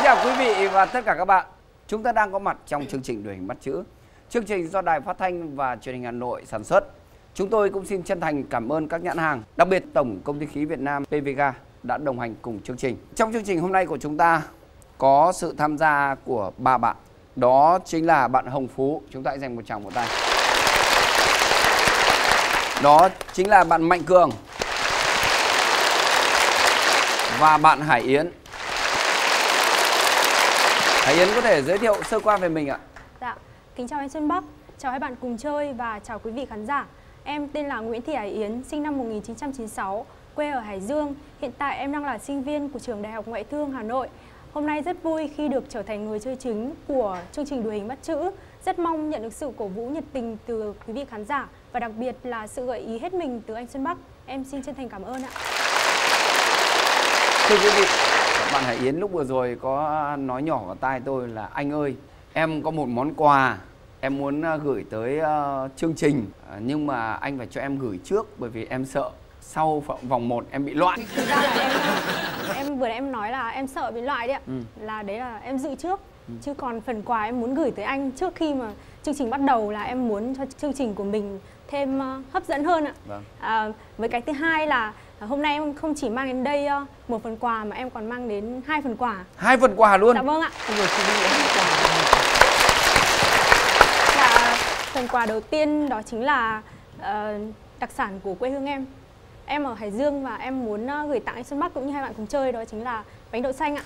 chào quý vị và tất cả các bạn. Chúng ta đang có mặt trong chương trình Đuổi hình bắt chữ. Chương trình do Đài Phát thanh và Truyền hình Hà Nội sản xuất. Chúng tôi cũng xin chân thành cảm ơn các nhãn hàng, đặc biệt Tổng Công ty Khí Việt Nam PVga đã đồng hành cùng chương trình. Trong chương trình hôm nay của chúng ta có sự tham gia của 3 bạn. Đó chính là bạn Hồng Phú. Chúng ta hãy dành một tràng vỗ tay. Đó chính là bạn Mạnh Cường và bạn Hải Yến. Hải Yến có thể giới thiệu sơ qua về mình ạ? Dạ, kính chào anh Xuân Bắc, chào hai bạn cùng chơi và chào quý vị khán giả. Em tên là Nguyễn Thị Hải Yến, sinh năm 1996, quê ở Hải Dương. Hiện tại em đang là sinh viên của trường Đại học Ngoại thương Hà Nội. Hôm nay rất vui khi được trở thành người chơi chính của chương trình Đuổi hình bắt chữ. Rất mong nhận được sự cổ vũ nhiệt tình từ quý vị khán giả và đặc biệt là sự gợi ý hết mình từ anh Xuân Bắc. Em xin chân thành cảm ơn ạ. Thưa quý vị, bạn Hải Yến lúc vừa rồi có nói nhỏ vào tai tôi là: anh ơi, em có một món quà em muốn gửi tới chương trình, nhưng mà anh phải cho em gửi trước bởi vì em sợ sau vòng 1 em bị loại. Thực ra là em vừa nãy em nói là em sợ bị loại đấy ạ. Là đấy là em dự trước. Chứ còn phần quà em muốn gửi tới anh trước khi mà chương trình bắt đầu là em muốn cho chương trình của mình thêm hấp dẫn hơn ạ. Vâng. Với cái thứ hai là hôm nay em không chỉ mang đến đây một phần quà mà em còn mang đến 2 phần quà. 2 phần quà luôn? Dạ vâng ạ. Phần quà đầu tiên đó chính là đặc sản của quê hương em. Em ở Hải Dương và em muốn gửi tặng anh Xuân Bắc cũng như hai bạn cùng chơi, đó chính là bánh đậu xanh ạ.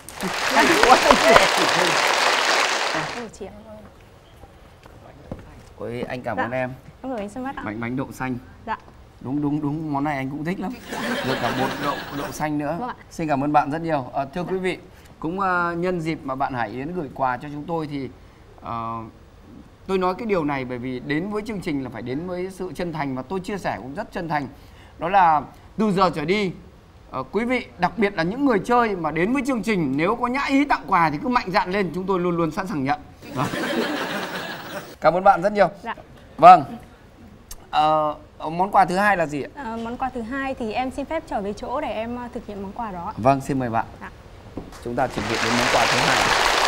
Ôi, anh cảm ơn em. Cảm ơn anh Xuân Bắc ạ. Bánh đậu xanh. Dạ. Đúng, món này anh cũng thích lắm. Rồi cả bột đậu xanh nữa. Vâng ạ. Xin cảm ơn bạn rất nhiều. Thưa quý vị, cũng nhân dịp mà bạn Hải Yến gửi quà cho chúng tôi thì tôi nói cái điều này bởi vì đến với chương trình là phải đến với sự chân thành, và tôi chia sẻ cũng rất chân thành. Đó là từ giờ trở đi, quý vị, đặc biệt là những người chơi mà đến với chương trình, nếu có nhã ý tặng quà thì cứ mạnh dạn lên, chúng tôi luôn luôn sẵn sàng nhận. Cảm ơn bạn rất nhiều. Dạ. Vâng. Món quà thứ hai là gì ạ? Món quà thứ hai thì em xin phép trở về chỗ để em thực hiện món quà đó. Vâng, xin mời bạn. Dạ. Chúng ta chuẩn bị đến món quà thứ hai.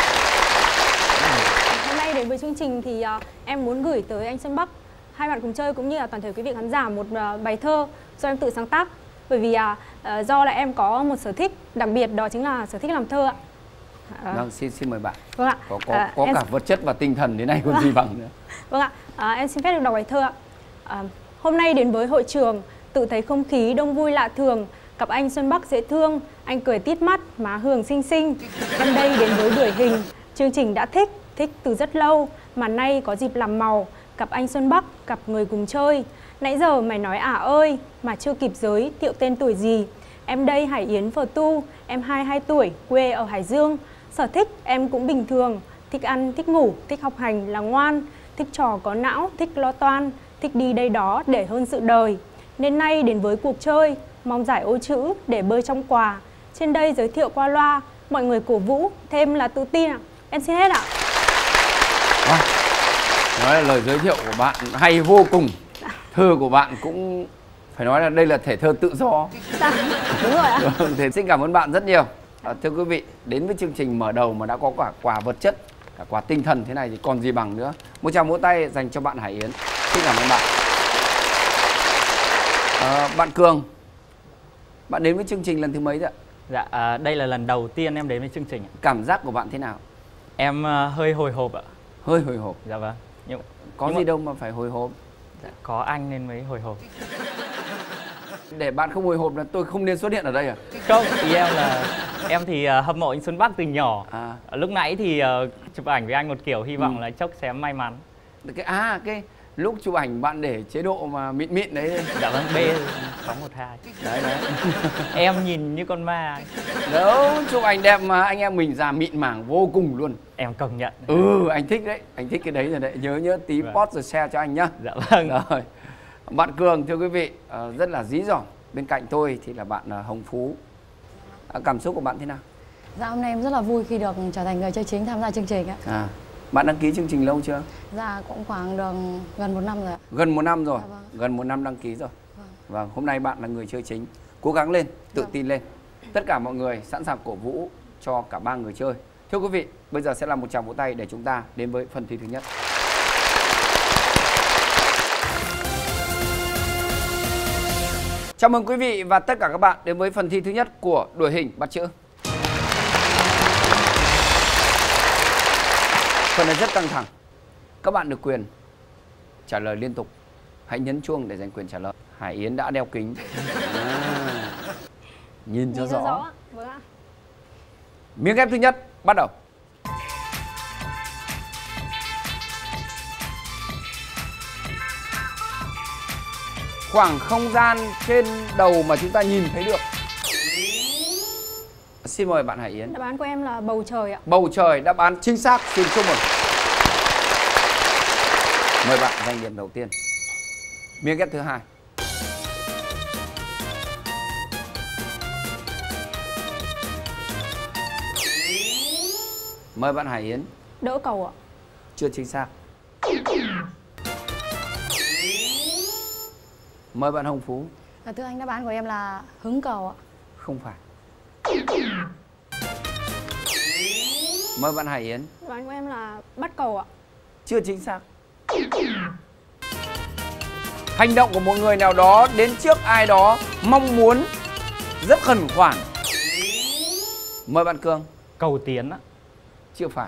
Hôm nay đến với chương trình thì em muốn gửi tới anh Xuân Bắc, hai bạn cùng chơi cũng như là toàn thể quý vị khán giả một bài thơ do em tự sáng tác. Bởi vì do là em có một sở thích đặc biệt, đó chính là sở thích làm thơ ạ. Vâng, xin mời bạn. Vâng ạ. Có cả vật chất và tinh thần thế này còn gì bằng nữa. Vâng ạ. Em xin phép được đọc bài thơ ạ. Hôm nay đến với hội trường, tự thấy không khí đông vui lạ thường. Cặp anh Xuân Bắc dễ thương, anh cười tít mắt, má Hường xinh xinh. Em đây đến với Đuổi hình, chương trình đã thích từ rất lâu, mà nay có dịp làm màu. Cặp anh Xuân Bắc, cặp người cùng chơi. Nãy giờ mày nói ơi, mà chưa kịp giới thiệu tên tuổi gì. Em đây Hải Yến Phờ Tu, em 22 tuổi, quê ở Hải Dương. Sở thích em cũng bình thường, thích ăn, thích ngủ, thích học hành là ngoan, thích trò có não, thích lo toan, thích đi đây đó để hơn sự đời. Nên nay đến với cuộc chơi, mong giải ô chữ để bơi trong quà. Trên đây giới thiệu qua loa, mọi người cổ vũ, thêm là tự tin ạ. Em xin hết ạ. Nói là lời giới thiệu của bạn hay vô cùng. Thơ của bạn cũng phải nói là đây là thể thơ tự do. Dạ, đúng rồi ạ. Thì xin cảm ơn bạn rất nhiều. Thưa quý vị, đến với chương trình mở đầu mà đã có cả quà vật chất, cả quà tinh thần thế này thì còn gì bằng nữa. Một tràng vỗ tay dành cho bạn Hải Yến. Xin cảm ơn bạn. Bạn Cường, bạn đến với chương trình lần thứ mấy rồi ạ? Dạ, đây là lần đầu tiên em đến với chương trình. Cảm giác của bạn thế nào? Em hơi hồi hộp ạ. Hơi hồi hộp? Dạ vâng. Có gì đâu mà phải hồi hộp. Dạ, có anh nên mới hồi hộp. Để bạn không hồi hộp là tôi không nên xuất hiện ở đây à? Không, ý em là em thì hâm mộ anh Xuân Bắc từ nhỏ. Lúc nãy thì chụp ảnh với anh một kiểu hy vọng là chốc sẽ may mắn. Cái lúc chụp ảnh bạn để chế độ mà mịn đấy. Dạ vâng, B612. Đấy. Em nhìn như con ma. Đâu, chụp ảnh đẹp mà anh em mình già mịn màng vô cùng luôn. Em công nhận. Anh thích đấy, anh thích cái đấy rồi đấy. Nhớ tí post rồi share cho anh nhá. Dạ vâng. Rồi. Bạn Cường, thưa quý vị, rất là dí dỏm. Bên cạnh tôi thì là bạn Hồng Phú. Cảm xúc của bạn thế nào? Dạ, hôm nay em rất là vui khi được trở thành người chơi chính tham gia chương trình ạ. Bạn đăng ký chương trình lâu chưa? Dạ, cũng khoảng được gần 1 năm rồi ạ. Gần 1 năm rồi? Dạ, vâng. Gần 1 năm đăng ký rồi. Vâng, hôm nay bạn là người chơi chính. Cố gắng lên, tự tin lên. Tất cả mọi người sẵn sàng cổ vũ cho cả 3 người chơi. Thưa quý vị, bây giờ sẽ là một tràng vỗ tay để chúng ta đến với phần thi thứ nhất. Chào mừng quý vị và tất cả các bạn đến với phần thi thứ nhất của đuổi hình bắt chữ. Phần này rất căng thẳng. Các bạn được quyền trả lời liên tục. Hãy nhấn chuông để giành quyền trả lời. Hải Yến đã đeo kính. Nhìn cho rõ. Vâng ạ. Miếng ghép thứ nhất bắt đầu. Khoảng không gian trên đầu mà chúng ta nhìn thấy được. Xin mời bạn Hải Yến. Đáp án của em là bầu trời ạ. Bầu trời, đáp án chính xác. Xin chúc mừng. Mời bạn giành điểm đầu tiên. Miếng ghép thứ hai. Mời bạn Hải Yến. Đỡ cầu ạ. Chưa chính xác. Mời bạn Hồng Phú. Thưa anh, đáp án của em là hứng cầu ạ. Không phải. Mời bạn Hải Yến. Đáp án của em là bắt cầu ạ. Chưa chính xác. Hành động của một người nào đó đến trước ai đó mong muốn, rất khẩn khoản. Mời bạn Cường. Cầu tiến á. Chưa phải.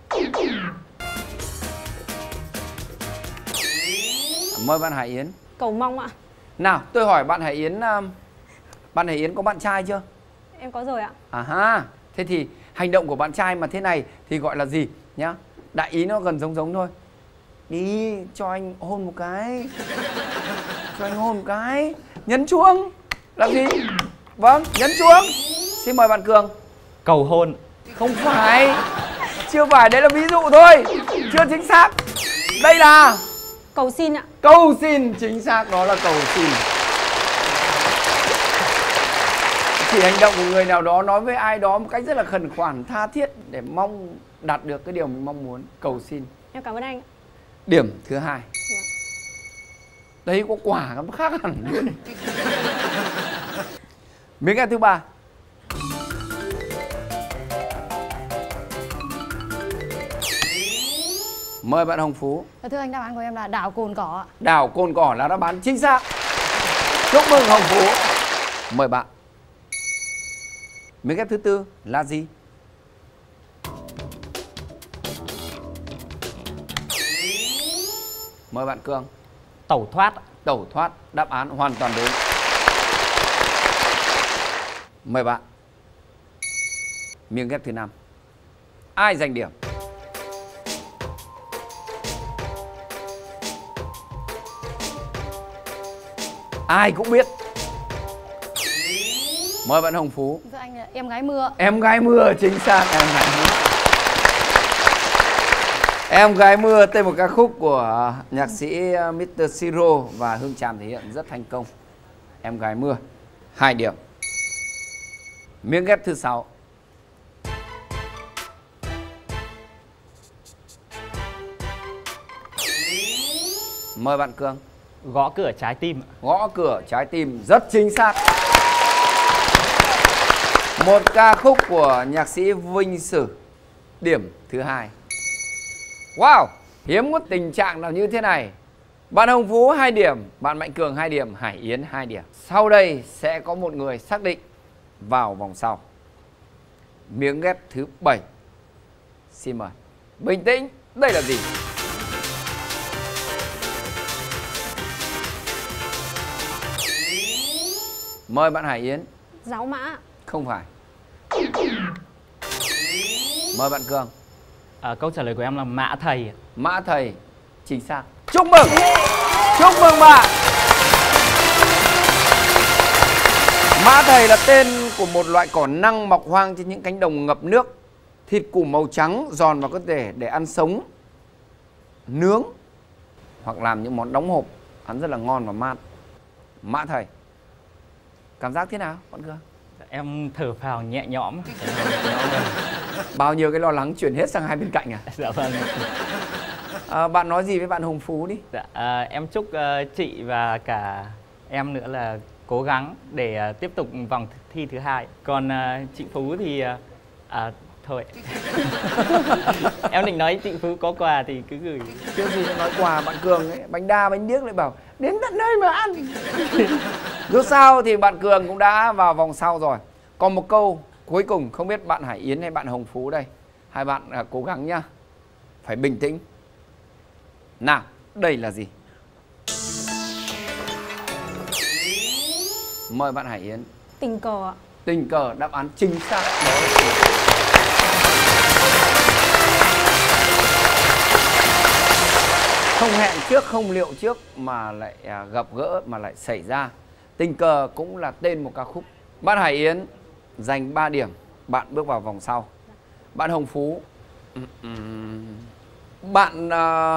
Mời bạn Hải Yến. Cầu mong ạ. Nào, tôi hỏi bạn Hải Yến, bạn Hải Yến có bạn trai chưa? Em có rồi ạ. À ha, thế thì hành động của bạn trai mà thế này thì gọi là gì nhá? Đại ý nó gần giống thôi. Đi, cho anh hôn một cái. Cho anh hôn một cái. Nhấn chuông. Là gì? Vâng, nhấn chuông. Xin mời bạn Cường. Cầu hôn. Không phải. Chưa phải, đấy là ví dụ thôi. Chưa chính xác. Đây là Cầu xin ạ. cầu xin. Chính xác, đó là cầu xin. Chỉ hành động của người nào đó nói với ai đó một cách rất là khẩn khoản, tha thiết để mong đạt được cái điều mình mong muốn. Cầu xin. Em cảm ơn anh. Điểm thứ hai. Đấy có quả nó khác hẳn luôn. Miếng ghép thứ ba. Mời bạn Hồng Phú. Thưa anh, đáp án của em là đảo Cồn Cỏ ạ. Đảo Cồn Cỏ là đáp án chính xác. Chúc mừng Hồng Phú. Mời bạn. Miếng ghép thứ tư là gì? Mời bạn Cường. Tẩu thoát. Tẩu thoát, đáp án hoàn toàn đúng. Mời bạn. Miếng ghép thứ năm. Ai giành điểm? Ai cũng biết. Mời bạn Hồng Phú. Thưa anh là em gái mưa. Em gái mưa, chính xác. Em gái mưa. Em gái mưa, tên một ca khúc của nhạc sĩ Mr. Siro và Hương Tràm thể hiện rất thành công. Em gái mưa. 2 điểm. Miếng ghép thứ 6. Mời bạn Cường. Gõ cửa trái tim. Gõ cửa trái tim, rất chính xác. Một ca khúc của nhạc sĩ Vinh Sử. Điểm thứ 2. Wow, hiếm có tình trạng nào như thế này. Bạn Hồng Phú 2 điểm, bạn Mạnh Cường 2 điểm, Hải Yến 2 điểm. Sau đây sẽ có một người xác định vào vòng sau. Miếng ghép thứ 7. Xin mời. Bình tĩnh, đây là gì? Mời bạn Hải Yến. Giáo mã. Không phải. Mời bạn Cường. Câu trả lời của em là mã thầy. Mã thầy, chính xác. Chúc mừng. Chúc mừng bạn. Mã thầy là tên của một loại cỏ năng mọc hoang trên những cánh đồng ngập nước. Thịt củ màu trắng, giòn và có thể để ăn sống, nướng hoặc làm những món đóng hộp. Ăn rất là ngon và mát. Mã thầy. Cảm giác thế nào bạn Cường? Em thở phào nhẹ nhõm. Bao nhiêu cái lo lắng chuyển hết sang hai bên cạnh à? Dạ vâng. Bạn nói gì với bạn Hồng Phú đi? Dạ, em chúc chị và cả em nữa là cố gắng để tiếp tục vòng thi thứ hai. Còn chị Phú thì thôi. Em định nói chị Phú có quà thì cứ gửi. Trước khi nói quà bạn Cường ấy, bánh đa bánh điếc lại bảo đến tận nơi mà ăn. Dù sao thì bạn Cường cũng đã vào vòng sau rồi. Còn một câu cuối cùng, không biết bạn Hải Yến hay bạn Hồng Phú đây, hai bạn cố gắng nhá, phải bình tĩnh. Nào, đây là gì? Mời bạn Hải Yến. Tình cờ ạ. Tình cờ, đáp án chính xác. Đó là không hẹn trước, không liệu trước mà lại gặp gỡ mà lại xảy ra. Tình cờ cũng là tên một ca khúc. Bạn Hải Yến giành 3 điểm, bạn bước vào vòng sau. Bạn Hồng Phú, bạn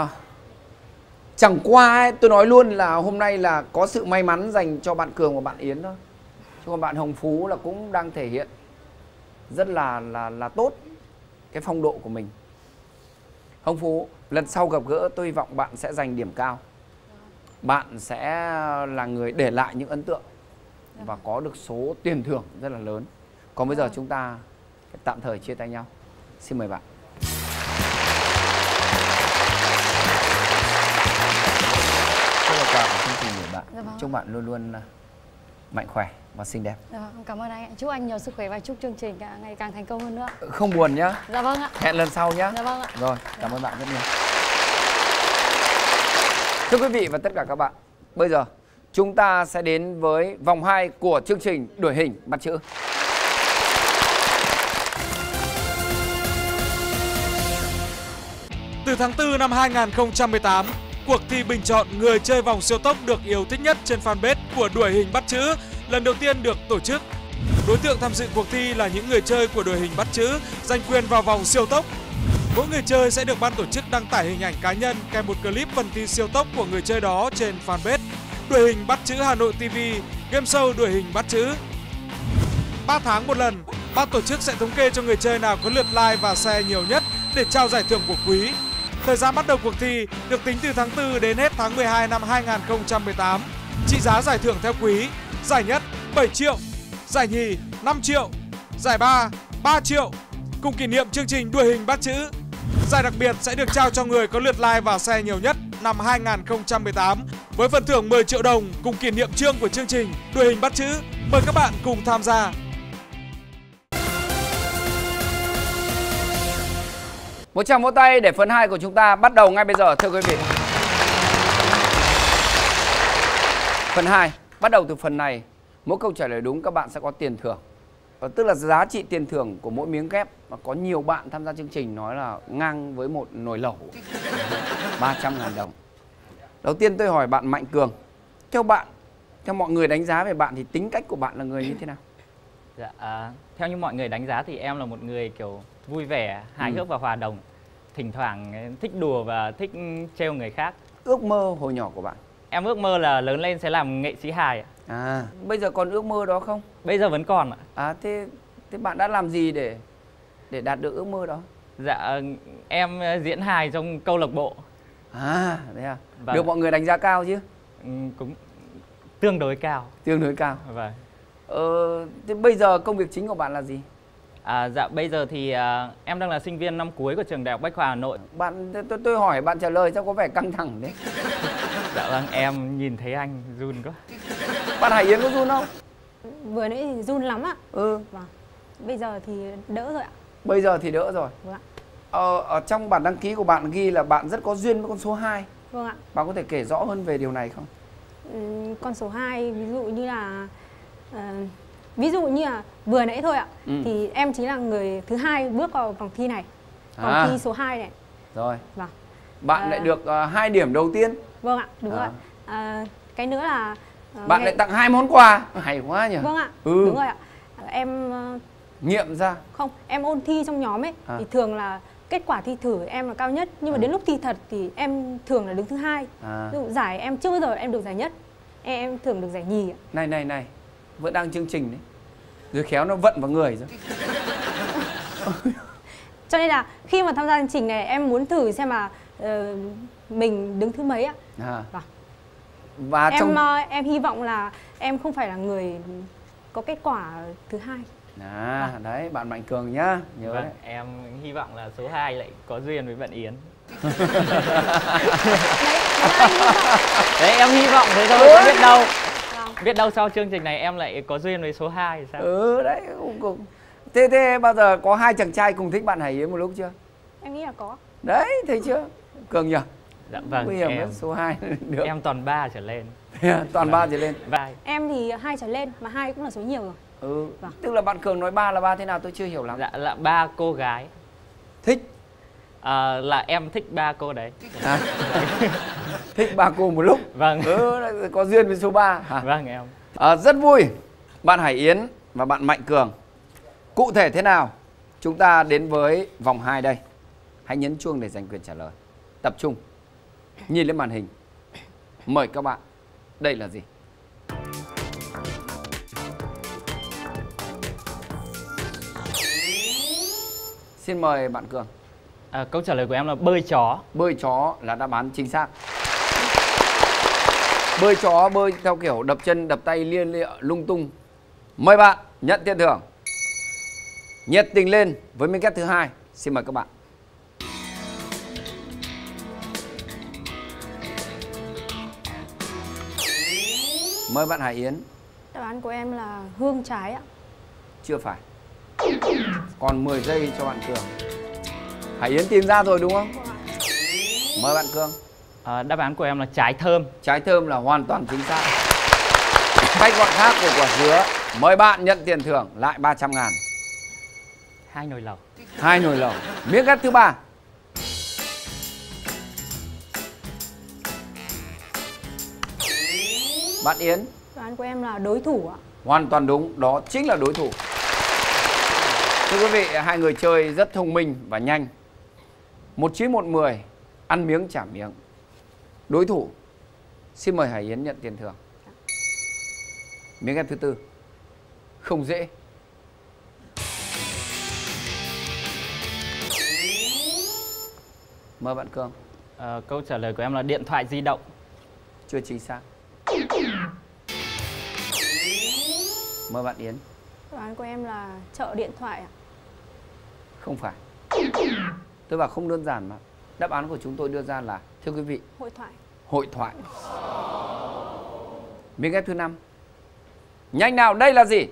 chẳng qua ấy, tôi nói luôn là hôm nay là có sự may mắn dành cho bạn Cường và bạn Yến thôi. Chứ còn bạn Hồng Phú là cũng đang thể hiện rất là tốt cái phong độ của mình. Hồng Phú, lần sau gặp gỡ tôi hy vọng bạn sẽ giành điểm cao. Bạn sẽ là người để lại những ấn tượng và có được số tiền thưởng rất là lớn. Còn bây giờ chúng ta tạm thời chia tay nhau. Xin mời bạn. Rất là cảm ơn chương trình của bạn. Chúc bạn luôn luôn mạnh khỏe và xinh đẹp. Dạ vâng, cảm ơn anh. Chúc anh nhiều sức khỏe và chúc chương trình ngày càng thành công hơn nữa. Không buồn nhá. Dạ vâng ạ. Hẹn lần sau nhá. Dạ vâng ạ. Rồi, cảm ơn bạn rất nhiều. Thưa quý vị và tất cả các bạn, bây giờ chúng ta sẽ đến với vòng 2 của chương trình đuổi hình bắt chữ. Từ tháng 4 năm 2018, cuộc thi bình chọn người chơi vòng siêu tốc được yêu thích nhất trên fanpage của đuổi hình bắt chữ lần đầu tiên được tổ chức. Đối tượng tham dự cuộc thi là những người chơi của đuổi hình bắt chữ giành quyền vào vòng siêu tốc. Mỗi người chơi sẽ được ban tổ chức đăng tải hình ảnh cá nhân kèm một clip phần thi siêu tốc của người chơi đó trên fanpage đuổi hình bắt chữ Hà Nội TV, game show đuổi hình bắt chữ. 3 tháng một lần, ban tổ chức sẽ thống kê cho người chơi nào có lượt like và share nhiều nhất để trao giải thưởng của quý. Thời gian bắt đầu cuộc thi được tính từ tháng 4 đến hết tháng 12 năm 2018. Trị giá giải thưởng theo quý: giải nhất 7 triệu, giải nhì 5 triệu, giải ba 3 triệu. Cùng kỷ niệm chương trình đuổi hình bắt chữ, giải đặc biệt sẽ được trao cho người có lượt like và share nhiều nhất năm 2018 với phần thưởng 10 triệu đồng cùng kỷ niệm chương của chương trình đuổi hình bắt chữ. Mời các bạn cùng tham gia. Một tràng vỗ tay để phần 2 của chúng ta bắt đầu ngay bây giờ thưa quý vị. Phần 2, bắt đầu từ phần này, mỗi câu trả lời đúng các bạn sẽ có tiền thưởng. Tức là giá trị tiền thưởng của mỗi miếng ghép mà có nhiều bạn tham gia chương trình nói là ngang với một nồi lẩu 300.000 đồng. Đầu tiên tôi hỏi bạn Mạnh Cường, theo bạn, theo mọi người đánh giá về bạn thì tính cách của bạn là người như thế nào? Dạ, theo như mọi người đánh giá thì em là một người kiểu vui vẻ, hài hước và hòa đồng. Thỉnh thoảng thích đùa và thích trêu người khác. Ước mơ hồi nhỏ của bạn? Em ước mơ là lớn lên sẽ làm nghệ sĩ hài. Bây giờ còn ước mơ đó không? Bây giờ vẫn còn ạ. Thế bạn đã làm gì để đạt được ước mơ đó? Dạ, em diễn hài trong câu lạc bộ. Thế à? Vâng. Được mọi người đánh giá cao chứ? Cũng tương đối cao. Tương đối cao. Vâng. Thế bây giờ công việc chính của bạn là gì? Dạ, bây giờ thì em đang là sinh viên năm cuối của trường Đại học Bách khoa Hà Nội. Tôi hỏi bạn trả lời sao có vẻ căng thẳng đấy? Dạ vâng, em nhìn thấy anh run quá. Bạn Hải Yến có run không? Vừa nãy thì run lắm ạ. Vâng. Bây giờ thì đỡ rồi ạ. Bây giờ thì đỡ rồi. Vâng ạ. Ở trong bản đăng ký của bạn ghi là bạn rất có duyên với con số 2. Vâng ạ. Bạn có thể kể rõ hơn về điều này không? Con số 2 ví dụ như là vừa nãy thôi ạ. Thì em chính là người thứ 2 bước vào vòng thi này. Vòng thi số 2 này. Rồi. Vâng. Bạn lại được 2 điểm đầu tiên. Vâng ạ, đúng rồi. Cái nữa là bạn lại tặng 2 món quà. Hay quá nhỉ. Vâng ạ. Đúng rồi ạ. Em nghiệm ra. Không, em ôn thi trong nhóm ấy thì thường là kết quả thi thử em là cao nhất, nhưng mà đến lúc thi thật thì em thường là đứng thứ 2. Ví dụ giải em chưa bao giờ em được giải nhất. Em thường được giải nhì ạ. Này, vẫn đang chương trình đấy. Rồi khéo nó vận vào người rồi. Cho nên là khi mà tham gia chương trình này em muốn thử xem mà mình đứng thứ mấy ạ. Và em hy vọng là em không phải là người có kết quả thứ 2. Đấy, bạn Mạnh Cường nhá, nhớ Vâng, đấy. em hy vọng là số 2 lại có duyên với bạn Yến. Đấy, em hy vọng thế thôi, có biết đâu. Biết đâu sau chương trình này em lại có duyên với số 2 thì sao? Đấy, cùng. Thế bao giờ có 2 chàng trai cùng thích bạn Hải Yến một lúc chưa? Em nghĩ là có. Đấy, thấy chưa? Cường nhỉ? Dạ vâng, Nguy hiểm em, số 2 được. em toàn 3 trở lên. Toàn 3 trở lên. Vai. Em thì 2 trở lên, mà 2 cũng là số nhiều rồi. Vâng. Tức là bạn Cường nói 3 là 3 thế nào tôi chưa hiểu lắm. Dạ là 3 cô gái. Thích. Là em thích 3 cô đấy. Thích 3 cô một lúc. Vâng. Có duyên với số 3 hả? Vâng em. Rất vui. Bạn Hải Yến và bạn Mạnh Cường. Cụ thể thế nào? Chúng ta đến với vòng 2 đây. Hãy nhấn chuông để giành quyền trả lời. Tập trung. Nhìn lên màn hình. Mời các bạn. Đây là gì? Xin mời bạn Cường. Câu trả lời của em là bơi chó. Bơi chó là đáp án chính xác. Bơi chó, bơi theo kiểu đập chân, đập tay lia lịa lung tung. Mời bạn nhận tiền thưởng. Nhiệt tình lên với miếng ghép thứ 2. Xin mời các bạn. Mời bạn Hải Yến. Đáp án của em là hương trái ạ. Chưa phải. Còn 10 giây cho bạn Cường. Hải Yến tìm ra rồi đúng không? Mời bạn Cường. Đáp án của em là trái thơm. Trái thơm là hoàn toàn chính xác. Cách gọi khác của quả dứa. Mời bạn nhận tiền thưởng lại 300.000. 2 nồi lẩu. 2 nồi lẩu. Miếng ghép thứ 3. Bạn Yến. Đáp án của em là đối thủ ạ. Hoàn toàn đúng, đó chính là đối thủ. Thưa quý vị, hai người chơi rất thông minh và nhanh. 1-9-1-10, ăn miếng trả miếng. Đối thủ. Xin mời Hải Yến nhận tiền thưởng. Miếng ghép thứ 4. Không dễ. Mời bạn Cường. Câu trả lời của em là điện thoại di động. Chưa chính xác. Mời bạn Yến. Đáp án của em là chợ điện thoại ạ. Không phải. Tôi bảo không đơn giản mà. Đáp án của chúng tôi đưa ra là, thưa quý vị, Hội thoại. hội thoại. Miếng ghép thứ 5. Nhanh nào, đây là gì?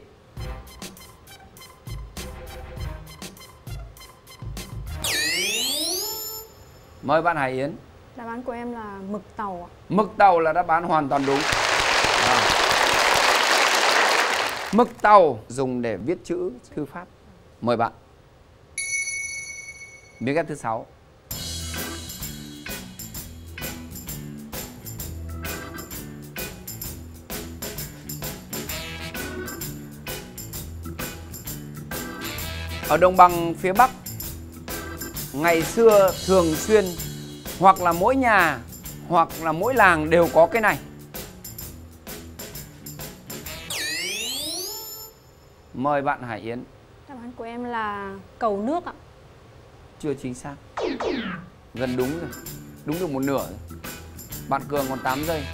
Mời bạn Hải Yến. Đáp án của em là mực tàu ạ. Mực tàu là đáp án hoàn toàn đúng. Mực tàu dùng để viết chữ thư pháp. Mời bạn. Miếng ghép thứ 6. Ở đồng bằng phía Bắc, ngày xưa thường xuyên hoặc là mỗi nhà hoặc là mỗi làng đều có cái này. Mời bạn Hải Yến. Đáp án của em là cầu nước ạ. Chưa chính xác. Gần đúng rồi. Đúng được một nửa rồi. Bạn Cường còn 8 giây.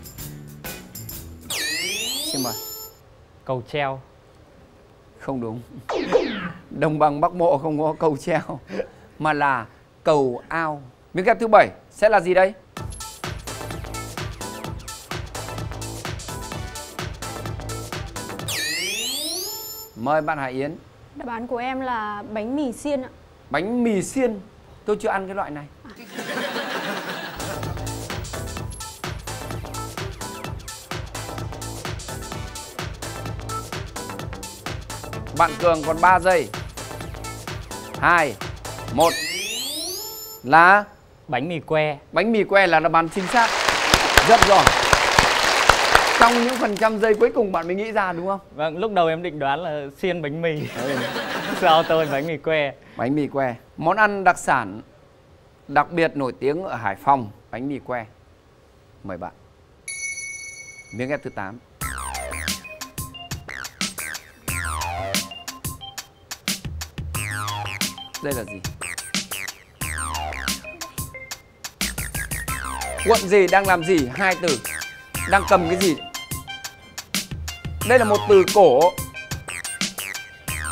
Xin mời. Cầu treo. Không đúng. Đồng bằng Bắc Bộ không có cầu treo, mà là cầu ao. Miếng ghép thứ 7 sẽ là gì đây? Mời bạn Hải Yến. Đáp án của em là bánh mì xiên ạ. Bánh mì xiên. Tôi chưa ăn cái loại này. Bạn Cường còn 3 giây. 2, 1. Là Bánh mì que. bánh mì que là đáp án chính xác. Rất giỏi. Trong những phần trăm giây cuối cùng bạn mới nghĩ ra đúng không? Vâng, lúc đầu em định đoán là xiên bánh mì. Sau tôi bánh mì que. Bánh mì que. Món ăn đặc sản đặc biệt nổi tiếng ở Hải Phòng. Bánh mì que. Mời bạn. Miếng ghép thứ 8. Đây là gì? Quận gì đang làm gì? 2 từ. Đang cầm cái gì? Đây là một từ cổ.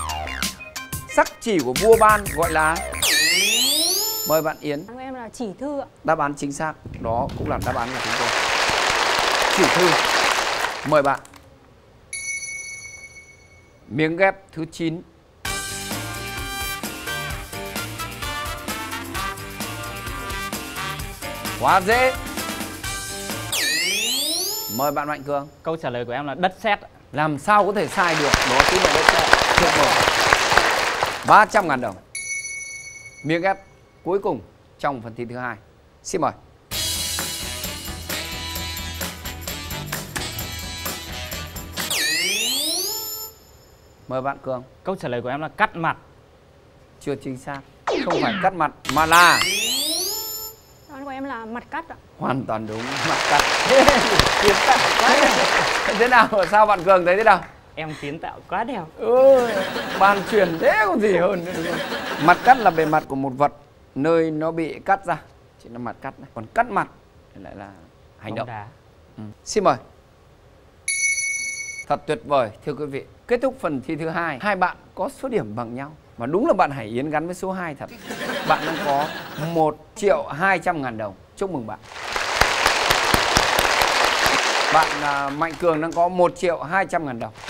sắc chỉ của vua ban gọi là? Mời bạn Yến. Của em là chỉ thư ạ. Đáp án chính xác, đó cũng là đáp án của chúng tôi. Chỉ thư. Mời bạn. Miếng ghép thứ 9. Quá dễ. Mời bạn Mạnh Cường. Câu trả lời của em là đất sét. Làm sao có thể sai được, đó chính là đất sét. Chúc mừng. 300.000 đồng. Miếng ghép cuối cùng trong phần thi thứ 2. Xin mời. Mời bạn Cường. Câu trả lời của em là cắt mặt. Chưa chính xác. Không phải cắt mặt mà là Đáp án của em là mặt cắt ạ. hoàn toàn đúng, mặt cắt. Kiến tạo quá đẹp. Thế nào? Sao bạn Cường thấy thế nào? Em kiến tạo quá đẹp. Bàn truyền thế còn gì hơn nữa, đúng không? Mặt cắt là bề mặt của một vật nơi nó bị cắt ra, chỉ là mặt cắt này. Còn cắt mặt thì lại là hành động. Đá. Xin mời. Thật tuyệt vời thưa quý vị. Kết thúc phần thi thứ 2, hai bạn có số điểm bằng nhau. Mà đúng là bạn Hải Yến gắn với số 2 thật. Bạn đang có 1.200.000 đồng. Chúc mừng bạn. Bạn Mạnh Cường đang có 1.200.000 đồng.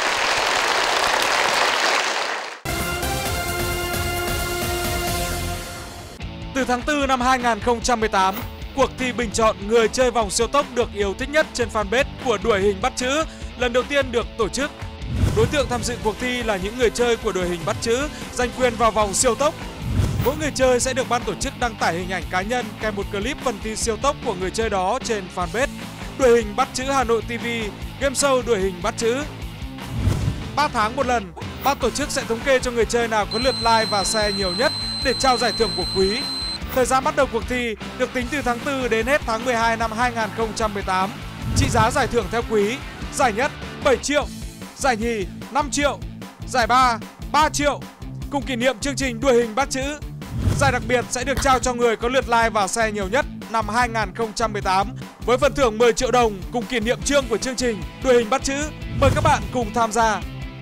Từ tháng 4 năm 2018, cuộc thi bình chọn người chơi vòng siêu tốc được yêu thích nhất trên fanpage của đuổi hình bắt chữ lần đầu tiên được tổ chức. Đối tượng tham dự cuộc thi là những người chơi của đuổi hình bắt chữ giành quyền vào vòng siêu tốc. Mỗi người chơi sẽ được ban tổ chức đăng tải hình ảnh cá nhân kèm một clip phần thi siêu tốc của người chơi đó trên fanpage đuổi hình bắt chữ Hà Nội TV, game show đuổi hình bắt chữ. 3 tháng một lần, ban tổ chức sẽ thống kê cho người chơi nào có lượt like và share nhiều nhất để trao giải thưởng của quý. Thời gian bắt đầu cuộc thi được tính từ tháng 4 đến hết tháng 12 năm 2018. Trị giá giải thưởng theo quý: giải nhất 7 triệu, giải nhì 5 triệu, giải ba 3 triệu. Cùng kỷ niệm chương trình đuổi hình bắt chữ, giải đặc biệt sẽ được trao cho người có lượt like và share nhiều nhất năm 2018 với phần thưởng 10 triệu đồng cùng kỷ niệm chương của chương trình đuổi hình bắt chữ. Mời các bạn cùng tham gia.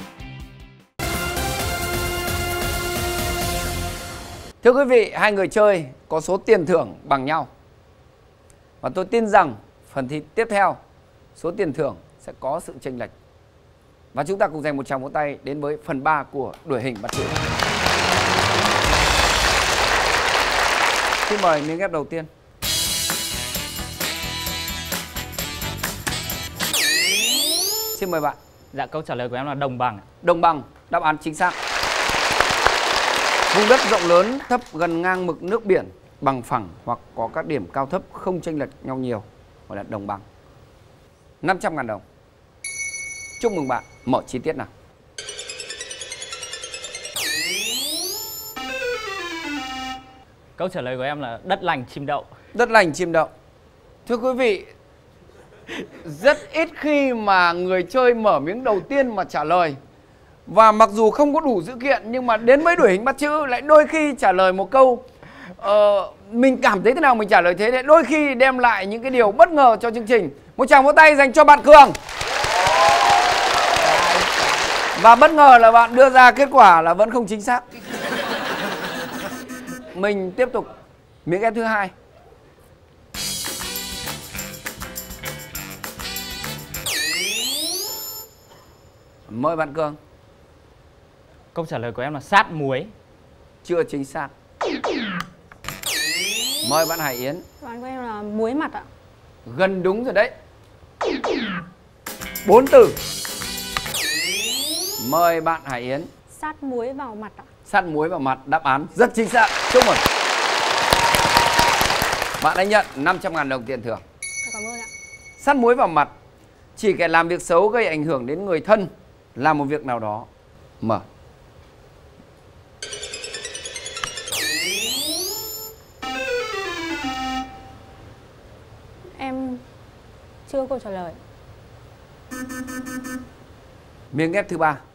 Thưa quý vị, hai người chơi có số tiền thưởng bằng nhau. Và tôi tin rằng phần thi tiếp theo, số tiền thưởng sẽ có sự chênh lệch. Và chúng ta cùng dành một tràng vỗ tay đến với phần 3 của đuổi hình bắt chữ. Xin mời miếng ghép đầu tiên. Xin mời bạn. Dạ, câu trả lời của em là đồng bằng. Đồng bằng, đáp án chính xác. Vùng đất rộng lớn, thấp gần ngang mực nước biển, bằng phẳng hoặc có các điểm cao thấp không chênh lệch nhau nhiều, gọi là đồng bằng. 500.000 đồng. Chúc mừng bạn. Mở chi tiết nào. Câu trả lời của em là đất lành chim đậu. Đất lành chim đậu. Thưa quý vị, rất ít khi mà người chơi mở miếng đầu tiên mà trả lời. Và mặc dù không có đủ dữ kiện nhưng mà đến với đuổi hình bắt chữ lại đôi khi trả lời một câu mình cảm thấy thế nào mình trả lời thế, đôi khi đem lại những cái điều bất ngờ cho chương trình. Một tràng vỗ tay dành cho bạn Cường. Và bất ngờ là bạn đưa ra kết quả là vẫn không chính xác. Mình tiếp tục miếng ghép thứ 2. Mời bạn Cường. Câu trả lời của em là sát muối. Chưa chính xác. Mời bạn Hải Yến. Đáp án của em là muối mặt ạ. Gần đúng rồi đấy. 4 từ. Mời bạn Hải Yến. Sát muối vào mặt ạ. Sát muối vào mặt, đáp án rất chính xác. Chúc mừng. Bạn đã nhận 500.000 đồng tiền thưởng. Cảm ơn ạ. Sát muối vào mặt, chỉ kẻ làm việc xấu gây ảnh hưởng đến người thân, làm một việc nào đó. Mở. Em chưa câu trả lời. Miếng ghép thứ 3.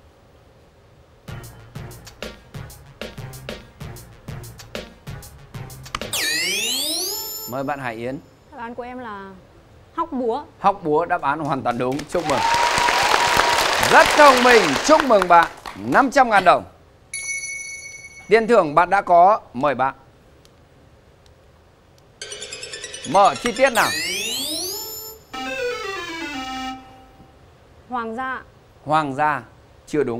Mời bạn Hải Yến. Đáp án của em là hóc búa. Hóc búa, đáp án hoàn toàn đúng. Chúc mừng. Rất thông minh. Chúc mừng bạn. 500.000 đồng. Tiền thưởng bạn đã có, mời bạn. Mở chi tiết nào. Hoàng gia. Hoàng gia, chưa đúng.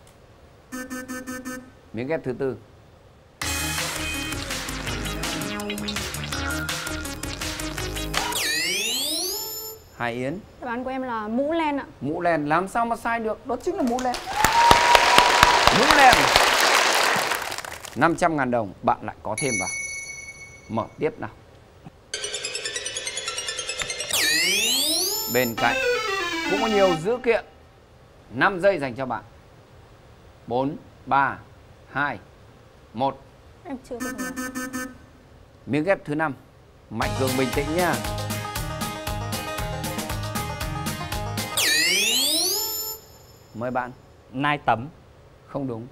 Miếng ghép thứ tư. Hải Yến. Đáp án của em là mũ len ạ. Mũ len, làm sao mà sai được? Đó chính là mũ len. Mũ len. 500.000 đồng, bạn lại có thêm vào. Mở tiếp nào. Bên cạnh cũng có nhiều dữ kiện. 5 giây dành cho bạn. 4, 3, 2, 1. Em chưa có thể. Miếng ghép thứ 5. Mạnh Cường bình tĩnh nha. Mời bạn. Nai tấm. Không đúng.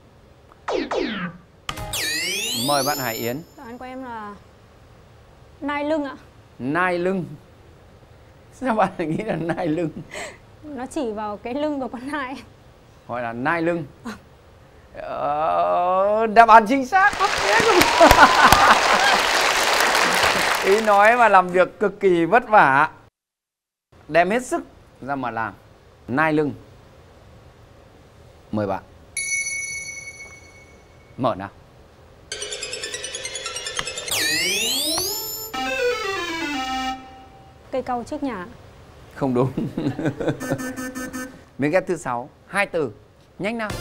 Mời bạn Hải Yến. Đáp án của em là nai lưng ạ. Nai lưng. Sao bạn lại nghĩ là nai lưng? Nó chỉ vào cái lưng của con nai. Gọi là nai lưng. Đáp án chính xác. Ý nói mà làm việc cực kỳ vất vả, đem hết sức ra mà làm. Nai lưng. Mời bạn. Mở nào. Cây cau trước nhà. Không đúng. Miếng ghép thứ 6. 2 từ. Nhanh nào.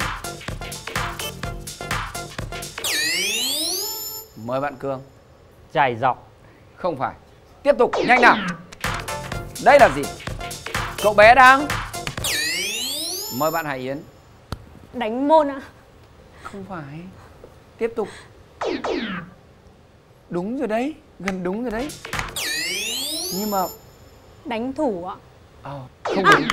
Mời bạn Cường. Trải dọc. Không phải. Tiếp tục, nhanh nào. Đây là gì? Cậu bé đang. Mời bạn Hải Yến. Đánh môn ạ. Không phải. Tiếp tục. Đúng rồi đấy. Gần đúng rồi đấy. Nhưng mà Đánh thủ ạ. không đúng.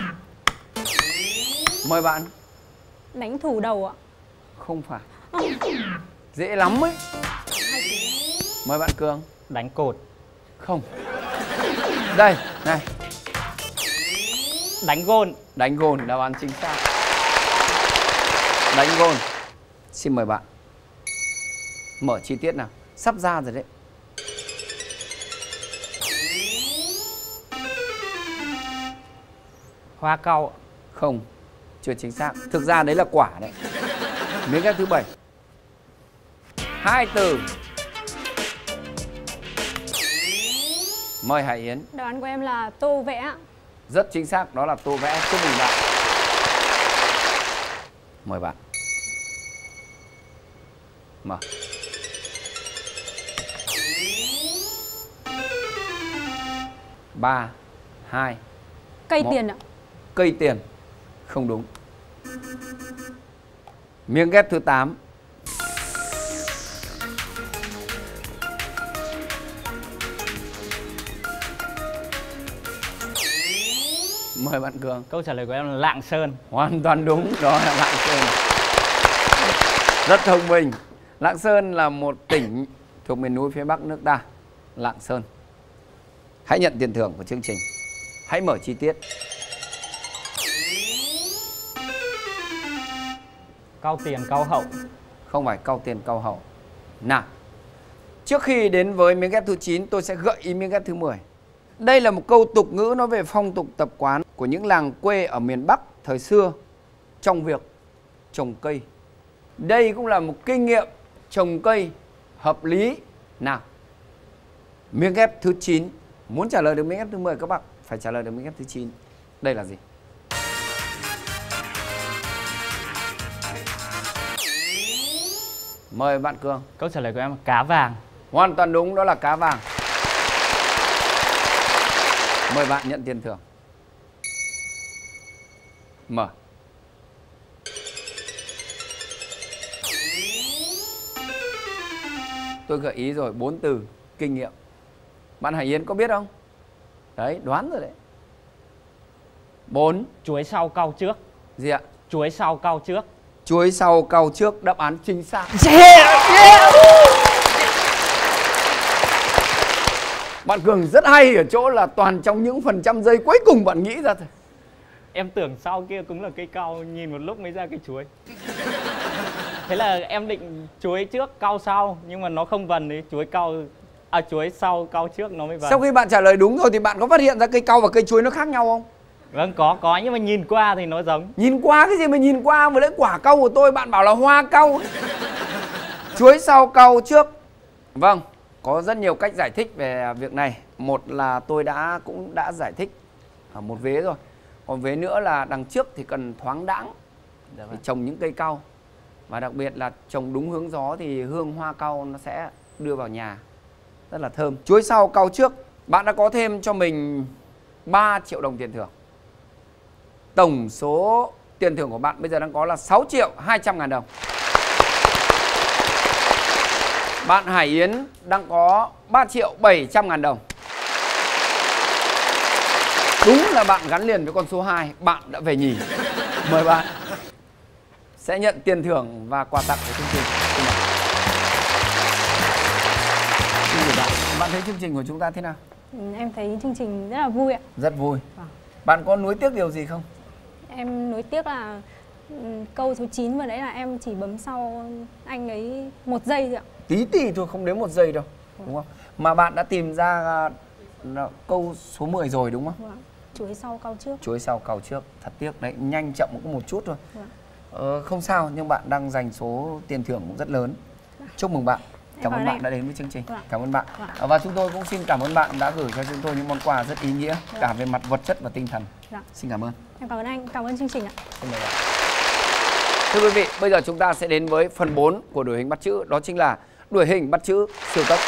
Mời bạn. Đánh thủ đầu ạ. Không phải. Dễ lắm ấy. Mời bạn Cường. Đánh cột. Không. Đây, này. Đánh gôn. Đánh gôn, đáp án chính xác. Đánh gôn. Xin mời bạn. Mở chi tiết nào. Sắp ra rồi đấy. Hoa cau. Không, chưa chính xác. Thực ra đấy là quả đấy. Miếng ghép thứ 7. 2 từ. Mời Hải Yến. Đáp án của em là tô vẽ ạ. Rất chính xác, đó là tô vẽ. Chúc mừng bạn. Mời bạn. Mở. Ba, 2. Cây 1. tiền ạ. Cây tiền. Không đúng. Miếng ghép thứ 8. Mời bạn Cường. Câu trả lời của em là Lạng Sơn. Hoàn toàn đúng, đó là Lạng Sơn. Rất thông minh. Lạng Sơn là một tỉnh thuộc miền núi phía Bắc nước ta. Lạng Sơn. Hãy nhận tiền thưởng của chương trình. Hãy mở chi tiết. Cau tiền cau hậu. Không phải cau tiền cau hậu. Nào. Trước khi đến với miếng ghép thứ 9, tôi sẽ gợi ý miếng ghép thứ 10. Đây là một câu tục ngữ nói về phong tục tập quán của những làng quê ở miền Bắc thời xưa trong việc trồng cây. Đây cũng là một kinh nghiệm trồng cây hợp lý. Nào. Miếng ghép thứ 9. Muốn trả lời được miếng ghép thứ 10 các bạn phải trả lời được miếng ghép thứ 9. Đây là gì? Mời bạn Cường. Câu trả lời của em là cá vàng. Hoàn toàn đúng, đó là cá vàng. Mời bạn nhận tiền thưởng. Mở. Tôi gợi ý rồi, 4 từ kinh nghiệm. Bạn Hải Yến có biết không? Đấy, đoán rồi đấy. 4. Chuối sau cau trước. Gì ạ? Chuối sau cau trước. Chuối sau cau trước, đáp án chính xác. Bạn Cường rất hay ở chỗ là toàn trong những phần trăm giây cuối cùng bạn nghĩ ra thôi. Em tưởng sau kia cũng là cây cau, nhìn một lúc mới ra cây chuối. Thế là em định chuối trước cau sau, nhưng mà nó không vần thì chuối sau cau trước nó mới vần. Sau khi bạn trả lời đúng rồi thì bạn có phát hiện ra cây cau và cây chuối nó khác nhau không? Vâng, có nhưng mà nhìn qua thì nó giống. Nhìn qua cái gì mà nhìn qua, với lại quả cau của tôi bạn bảo là hoa cau. Chuối sau cau trước. Vâng, có rất nhiều cách giải thích về việc này. Một là tôi cũng đã giải thích ở một vế rồi. Còn vế nữa là đằng trước thì cần thoáng đãng để trồng những cây cau. Và đặc biệt là trồng đúng hướng gió thì hương hoa cau nó sẽ đưa vào nhà rất là thơm. Chuối sau cau trước. Bạn đã có thêm cho mình 3 triệu đồng tiền thưởng. Tổng số tiền thưởng của bạn bây giờ đang có là 6 triệu 200 ngàn đồng. Bạn Hải Yến đang có 3 triệu 700 ngàn đồng. Đúng là bạn gắn liền với con số 2, bạn đã về nhì. Mời bạn sẽ nhận tiền thưởng và quà tặng của chương trình. Bạn thấy chương trình của chúng ta thế nào? Em thấy chương trình rất là vui ạ. Rất vui. Bạn có nuối tiếc điều gì không? Em nuối tiếc là câu số 9 vừa nãy là em chỉ bấm sau anh ấy 1 giây thôi ạ. Tí thôi, không đến 1 giây đâu, đúng không? Mà bạn đã tìm ra câu số 10 rồi đúng không? Vâng. Chuối sau cau trước. Chuối sau cau trước, thật tiếc đấy, nhanh chậm cũng một chút thôi. Không sao, nhưng bạn đang giành số tiền thưởng cũng rất lớn. Chúc mừng bạn. Cảm ơn bạn đã đến với chương trình. Cảm ơn bạn. Và chúng tôi cũng xin cảm ơn bạn đã gửi cho chúng tôi những món quà rất ý nghĩa, cả về mặt vật chất và tinh thần. Xin cảm ơn. Em cảm ơn anh, cảm ơn chương trình ạ. Xin mời bạn. Thưa quý vị, bây giờ chúng ta sẽ đến với phần 4 của đuổi hình bắt chữ, đó chính là đuổi hình bắt chữ siêu tốc.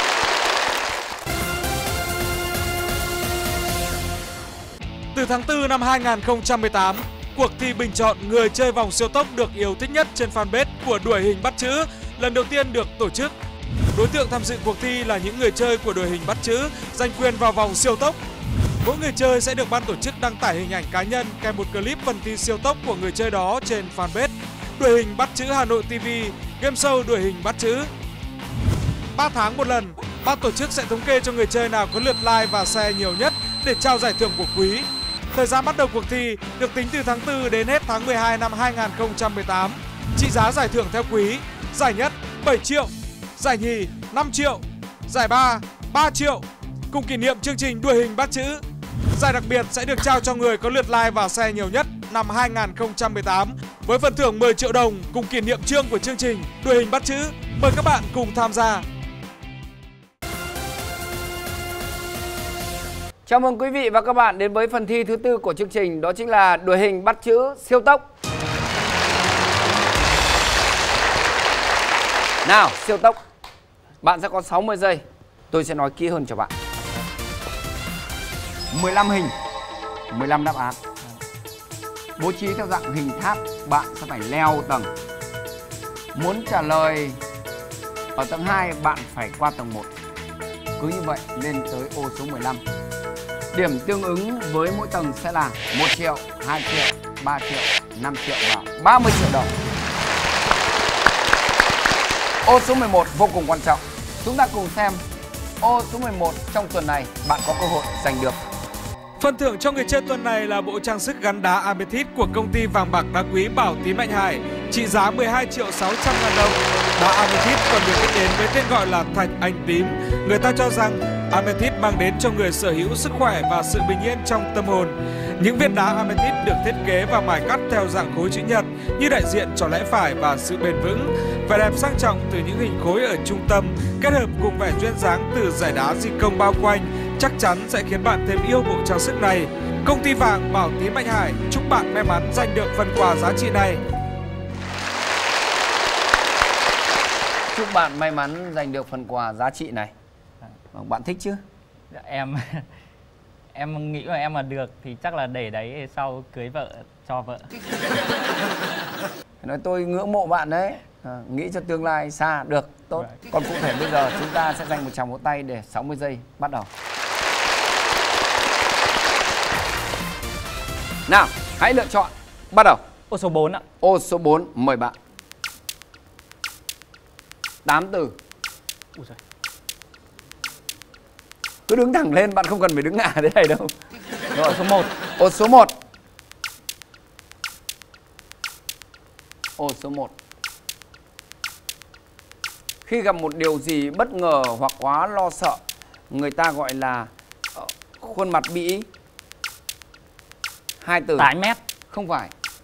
Từ tháng 4 năm 2018, cuộc thi bình chọn người chơi vòng siêu tốc được yêu thích nhất trên fanpage của đuổi hình bắt chữ lần đầu tiên được tổ chức. Đối tượng tham dự cuộc thi là những người chơi của đuổi hình bắt chữ giành quyền vào vòng siêu tốc. Mỗi người chơi sẽ được ban tổ chức đăng tải hình ảnh cá nhân kèm một clip phần thi siêu tốc của người chơi đó trên fanpage đuổi hình bắt chữ Hà Nội TV, game show đuổi hình bắt chữ. 3 tháng một lần, ban tổ chức sẽ thống kê cho người chơi nào có lượt like và share nhiều nhất để trao giải thưởng của quý. Thời gian bắt đầu cuộc thi được tính từ tháng 4 đến hết tháng 12 năm 2018. Trị giá giải thưởng theo quý: giải nhất 7 triệu, giải nhì 5 triệu, giải ba 3 triệu. Cùng kỷ niệm chương trình đuổi hình bắt chữ, giải đặc biệt sẽ được trao cho người có lượt like và share nhiều nhất năm 2018 với phần thưởng 10 triệu đồng cùng kỷ niệm chương của chương trình đuổi hình bắt chữ. Mời các bạn cùng tham gia. Chào mừng quý vị và các bạn đến với phần thi thứ 4 của chương trình, đó chính là đuổi hình bắt chữ siêu tốc. Nào, siêu tốc. Bạn sẽ có 60 giây. Tôi sẽ nói kỹ hơn cho bạn. 15 hình, 15 đáp án. Bố trí theo dạng hình tháp, bạn sẽ phải leo tầng. Muốn trả lời ở tầng 2, bạn phải qua tầng 1. Cứ như vậy lên tới ô số 15. Điểm tương ứng với mỗi tầng sẽ là 1 triệu, 2 triệu, 3 triệu, 5 triệu và 30 triệu đồng. Ô số 11 vô cùng quan trọng. Chúng ta cùng xem ô số 11 trong tuần này bạn có cơ hội giành được. Phần thưởng cho người chơi tuần này là bộ trang sức gắn đá amethyst của công ty vàng bạc đá quý Bảo Tín Mạnh Hải, trị giá 12 triệu 600 ngàn đồng. Đá amethyst còn được biết đến với tên gọi là thạch anh tím. Người ta cho rằng amethyst mang đến cho người sở hữu sức khỏe và sự bình yên trong tâm hồn. Những viên đá amethyst được thiết kế và mài cắt theo dạng khối chữ nhật như đại diện cho lẽ phải và sự bền vững. Vẻ đẹp sang trọng từ những hình khối ở trung tâm kết hợp cùng vẻ duyên dáng từ dải đá di công bao quanh chắc chắn sẽ khiến bạn thêm yêu bộ trang sức này. Công ty vàng Bảo Tín Mạnh Hải chúc bạn may mắn giành được phần quà giá trị này. Chúc bạn may mắn giành được phần quà giá trị này. Bạn thích chứ? Em nghĩ là em mà được thì chắc là để đấy sau cưới vợ cho vợ. Nói tôi ngưỡng mộ bạn đấy. Nghĩ cho tương lai xa được, tốt. Còn cụ thể bây giờ chúng ta sẽ dành một tràng vỗ tay để 60 giây bắt đầu. Nào, hãy lựa chọn. Bắt đầu. Ô số 4 ạ. Ô số 4, mời bạn. 8 từ. Ui giời. Cứ đứng thẳng lên, bạn không cần phải đứng ngả thế này đâu. Rồi. Ô số 1. Ô số 1. Ô số 1. Khi gặp một điều gì bất ngờ hoặc quá lo sợ, người ta gọi là khuôn mặt bị 2 từ. Tái mét. Không phải.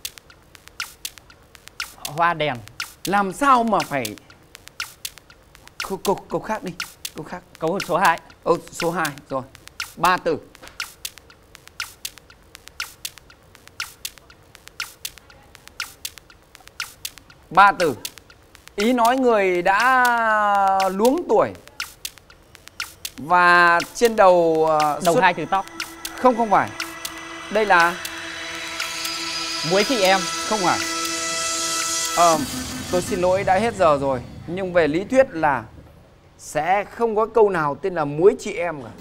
Hoa đèn. Làm sao mà phải câu khác đi, câu khác. Câu số 2. Số 2 rồi. 3 từ. 3 từ. Ý nói người đã luống tuổi và trên đầu Đầu 2 từ tóc. Không phải. Đây là Muối chị em. Không phải. Tôi xin lỗi, đã hết giờ rồi. Nhưng về lý thuyết là sẽ không có câu nào tên là muối chị em cả.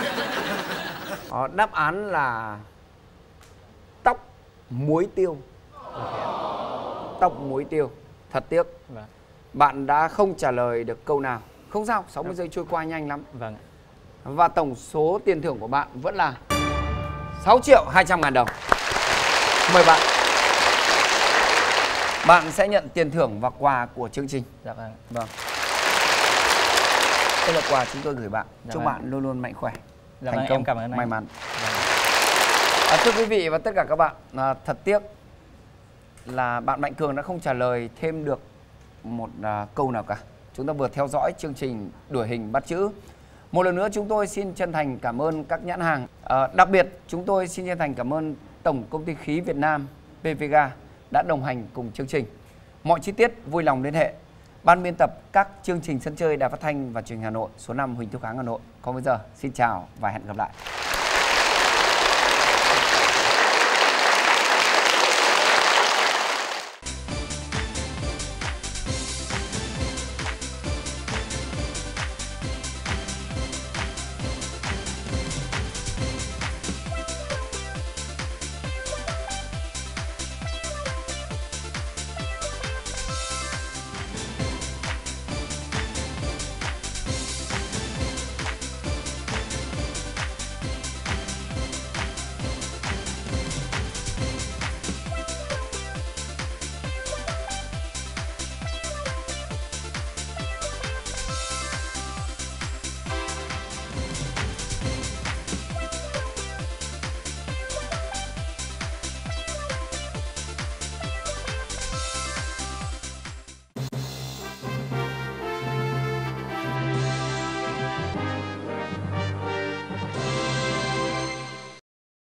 Đáp án là tóc muối tiêu. Tóc muối tiêu. Thật tiếc. Vâng. Bạn đã không trả lời được câu nào. Không sao, 60 giây trôi qua nhanh lắm. Vâng. Và tổng số tiền thưởng của bạn vẫn là 6.200.000 đồng. Mời bạn. Bạn sẽ nhận tiền thưởng và quà của chương trình. Dạ vâng. Vâng. Đây là quà chúng tôi gửi bạn. Dạ Chúc vâng. bạn luôn luôn mạnh khỏe, Dạ thành vâng, công, em cảm ơn anh. may mắn. Vâng. Thưa quý vị và tất cả các bạn, thật tiếc là bạn Mạnh Cường đã không trả lời thêm được một câu nào cả. Chúng ta vừa theo dõi chương trình đuổi hình bắt chữ. Một lần nữa chúng tôi xin chân thành cảm ơn các nhãn hàng. Đặc biệt chúng tôi xin chân thành cảm ơn Tổng Công ty Khí Việt Nam PVga đã đồng hành cùng chương trình. Mọi chi tiết vui lòng liên hệ ban biên tập các chương trình sân chơi Đài Phát thanh và Truyền hình Hà Nội, số 5 Huỳnh Thúc Kháng, Hà Nội. Còn bây giờ xin chào và hẹn gặp lại.